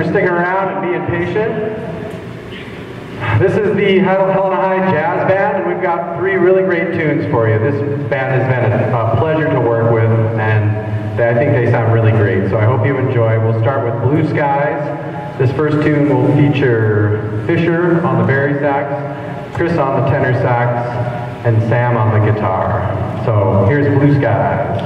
sticking around and being patient. This is the Helena High Jazz Band, and we've got 3 really great tunes for you. This band has been a pleasure to work with, and I think they sound really great, so I hope you enjoy. We'll start with Blue Skies. This first tune will feature Fisher on the bari sax, Chris on the tenor sax, and Sam on the guitar. So here's Blue Skies.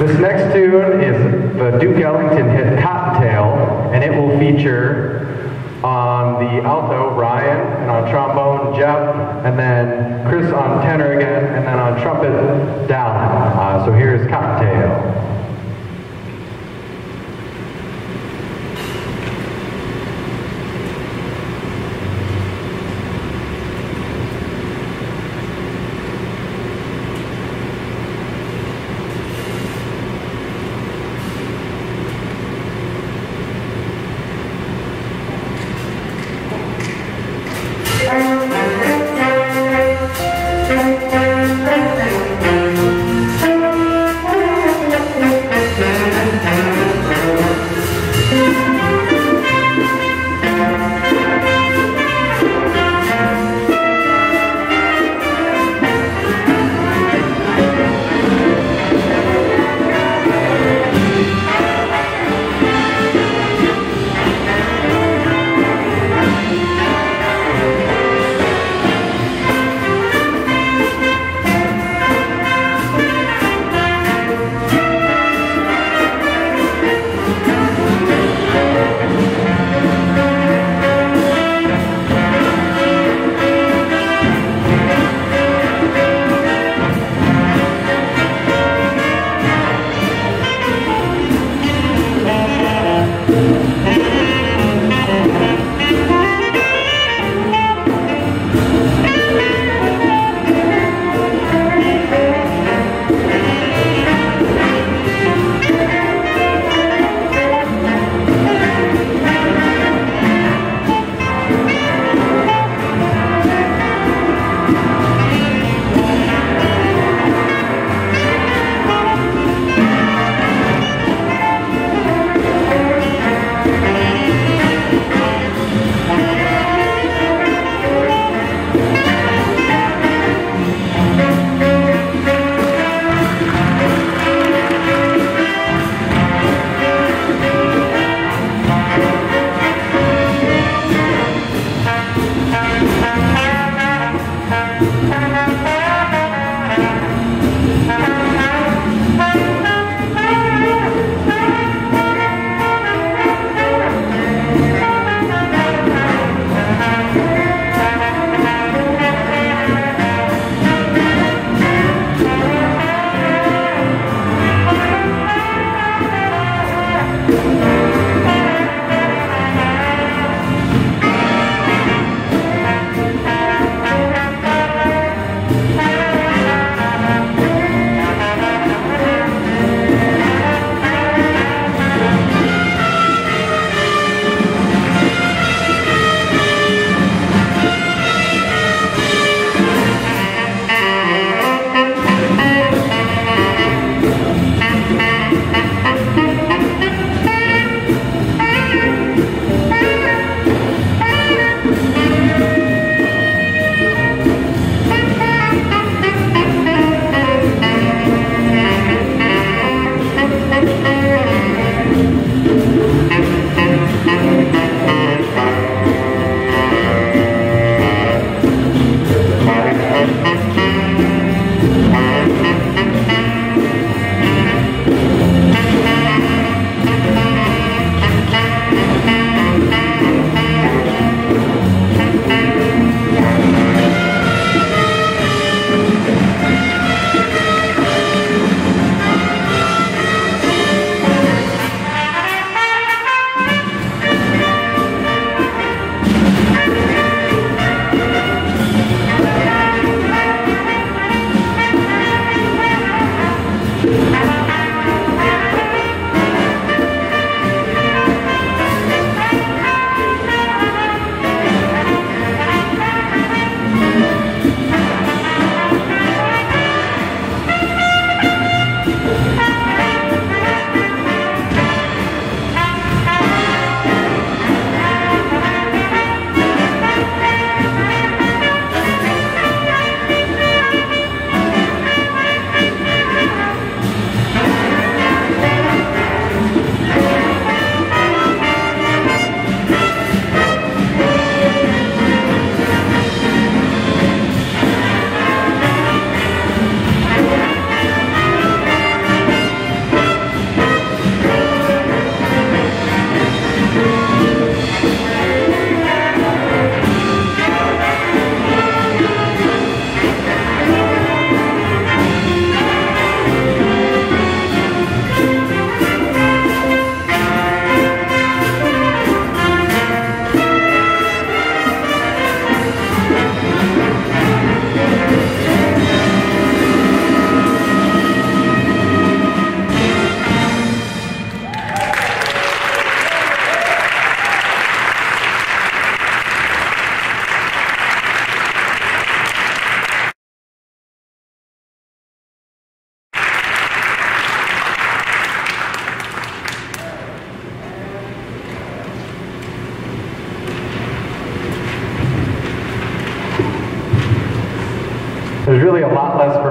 This next tune is the Duke Ellington hit Cottontail, and it will feature on the alto, Ryan, and on trombone, Jeff, and then Chris on tenor again, and then on trumpet, Dallin. So here's Cottontail.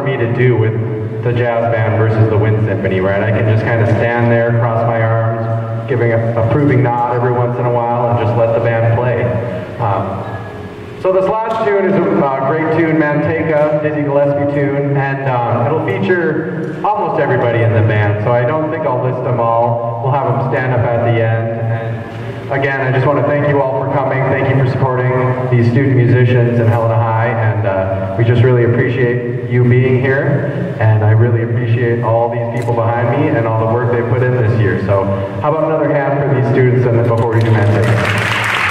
me to do with the jazz band versus the wind symphony, right? I can just kind of stand there, cross my arms, giving a approving nod every once in a while, and just let the band play. So this last tune is a great tune, Manteca, Dizzy Gillespie tune, and it'll feature almost everybody in the band, so I don't think I'll list them all. We'll have them stand up at the end. And again, I just want to thank you all for coming. Thank you for supporting these student musicians in Helena High, and we just really appreciate you being here, and I really appreciate all these people behind me and all the work they put in this year. So how about another hand for these students and then before we do Manteca?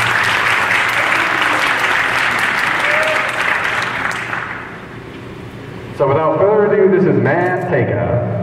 So without further ado, this is Manteca.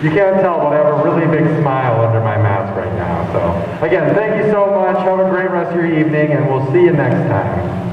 You can't tell, but I have a really big smile under my mask right now. So, again, thank you so much. Have a great rest of your evening, and we'll see you next time.